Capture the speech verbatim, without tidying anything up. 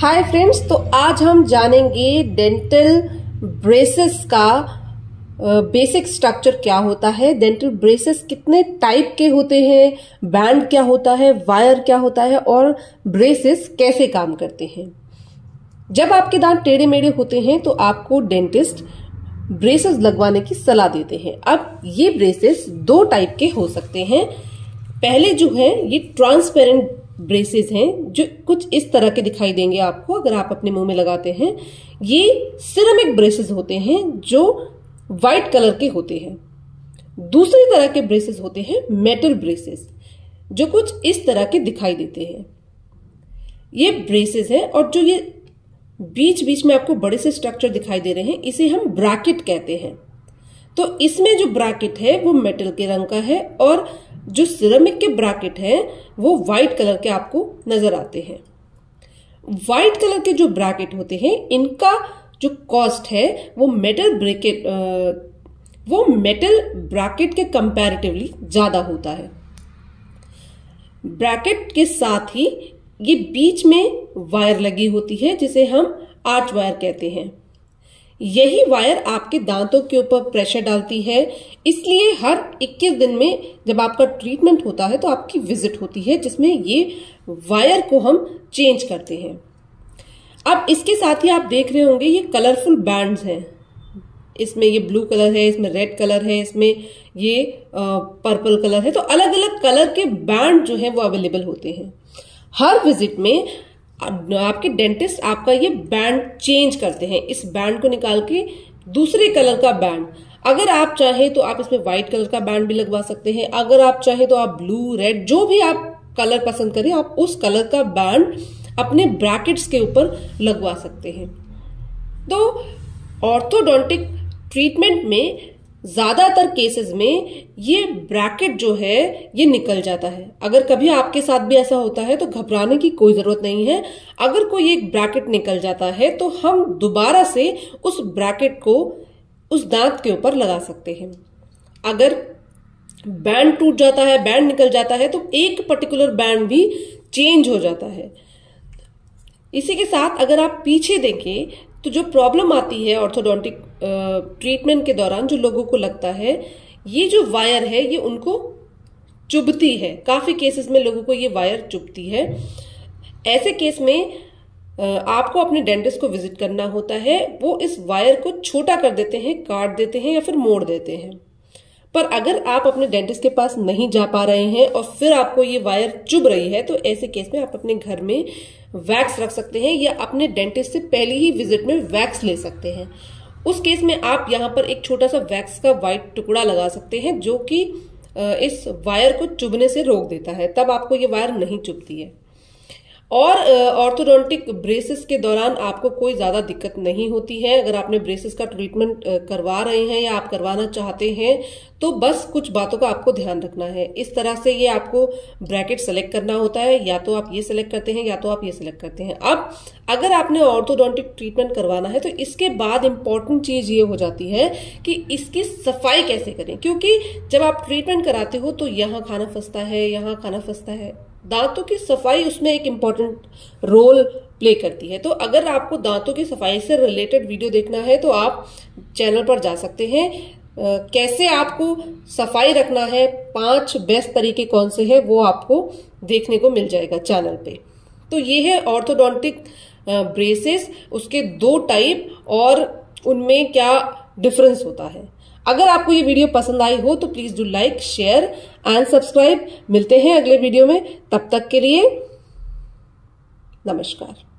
Hi friends, तो आज हम जानेंगे डेंटल ब्रेसेस का बेसिक स्ट्रक्चर क्या होता है, डेंटल ब्रेसेस कितने टाइप के होते हैं, बैंड क्या होता है, वायर क्या होता है और ब्रेसेस कैसे काम करते हैं। जब आपके दांत टेढ़े मेढ़े होते हैं तो आपको डेंटिस्ट ब्रेसेस लगवाने की सलाह देते हैं। अब ये ब्रेसेस दो टाइप के हो सकते हैं। पहले जो है ये ट्रांसपेरेंट ब्रेसेस हैं जो कुछ इस तरह के दिखाई देंगे आपको अगर आप अपने मुंह में लगाते हैं। ये सिरेमिक ब्रेसेस होते हैं जो व्हाइट कलर के होते हैं। दूसरी तरह के ब्रेसेस होते हैं मेटल ब्रेसेस जो कुछ इस तरह के दिखाई देते हैं। ये ब्रेसेस है और जो ये बीच बीच में आपको बड़े से स्ट्रक्चर दिखाई दे रहे हैं इसे हम ब्रैकेट कहते हैं। तो इसमें जो ब्रैकेट है वो मेटल के रंग का है और जो सिरेमिक के ब्रैकेट है वो व्हाइट कलर के आपको नजर आते हैं। व्हाइट कलर के जो ब्रैकेट होते हैं इनका जो कॉस्ट है वो मेटल ब्रैकेट वो मेटल ब्रैकेट के कंपैरेटिवली ज्यादा होता है। ब्रैकेट के साथ ही ये बीच में वायर लगी होती है जिसे हम आर्च वायर कहते हैं। यही वायर आपके दांतों के ऊपर प्रेशर डालती है, इसलिए हर इक्कीस दिन में जब आपका ट्रीटमेंट होता है तो आपकी विजिट होती है जिसमें ये वायर को हम चेंज करते हैं। अब इसके साथ ही आप देख रहे होंगे ये कलरफुल बैंड्स हैं। इसमें ये ब्लू कलर है, इसमें रेड कलर है, इसमें ये पर्पल कलर है। तो अलग अलग कलर के बैंड जो है वो अवेलेबल होते हैं। हर विजिट में आपके डेंटिस्ट आपका ये बैंड चेंज करते हैं। इस बैंड को निकाल के दूसरे कलर का बैंड, अगर आप चाहें तो आप इसमें व्हाइट कलर का बैंड भी लगवा सकते हैं। अगर आप चाहें तो आप ब्लू, रेड, जो भी आप कलर पसंद करें आप उस कलर का बैंड अपने ब्रैकेट्स के ऊपर लगवा सकते हैं। तो ऑर्थोडोंटिक ट्रीटमेंट में ज्यादातर केसेस में ये ब्रैकेट जो है ये निकल जाता है। अगर कभी आपके साथ भी ऐसा होता है तो घबराने की कोई जरूरत नहीं है। अगर कोई एक ब्रैकेट निकल जाता है तो हम दोबारा से उस ब्रैकेट को उस दांत के ऊपर लगा सकते हैं। अगर बैंड टूट जाता है, बैंड निकल जाता है तो एक पर्टिकुलर बैंड भी चेंज हो जाता है। इसी के साथ अगर आप पीछे देखें तो जो प्रॉब्लम आती है ऑर्थोडोंटिक ट्रीटमेंट के दौरान, जो लोगों को लगता है ये जो वायर है ये उनको चुभती है। काफी केसेस में लोगों को ये वायर चुभती है। ऐसे केस में आपको अपने डेंटिस्ट को विजिट करना होता है। वो इस वायर को छोटा कर देते हैं, काट देते हैं या फिर मोड़ देते हैं। पर अगर आप अपने डेंटिस्ट के पास नहीं जा पा रहे हैं और फिर आपको ये वायर चुभ रही है तो ऐसे केस में आप अपने घर में वैक्स रख सकते हैं या अपने डेंटिस्ट से पहले ही विजिट में वैक्स ले सकते हैं। उस केस में आप यहाँ पर एक छोटा सा वैक्स का व्हाइट टुकड़ा लगा सकते हैं जो कि इस वायर को चुभने से रोक देता है, तब आपको ये वायर नहीं चुभती है। और ऑर्थोडोंटिक ब्रेसेस के दौरान आपको कोई ज्यादा दिक्कत नहीं होती है। अगर आपने ब्रेसेस का ट्रीटमेंट करवा रहे हैं या आप करवाना चाहते हैं तो बस कुछ बातों का आपको ध्यान रखना है। इस तरह से ये आपको ब्रैकेट सेलेक्ट करना होता है, या तो आप ये सेलेक्ट करते हैं या तो आप ये सेलेक्ट करते हैं। अब अगर आपने ऑर्थोडोंटिक ट्रीटमेंट करवाना है तो इसके बाद इंपॉर्टेंट चीज ये हो जाती है कि इसकी सफाई कैसे करें, क्योंकि जब आप ट्रीटमेंट कराते हो तो यहाँ खाना फंसता है, यहाँ खाना फंसता है। दांतों की सफाई उसमें एक इम्पॉर्टेंट रोल प्ले करती है। तो अगर आपको दांतों की सफाई से रिलेटेड वीडियो देखना है तो आप चैनल पर जा सकते हैं। आ, कैसे आपको सफाई रखना है, पांच बेस्ट तरीके कौन से हैं वो आपको देखने को मिल जाएगा चैनल पे। तो ये है ऑर्थोडोंटिक ब्रेसेस, उसके दो टाइप और उनमें क्या डिफरेंस होता है। अगर आपको ये वीडियो पसंद आई हो तो please do like, share and subscribe. मिलते हैं अगले वीडियो में, तब तक के लिए नमस्कार।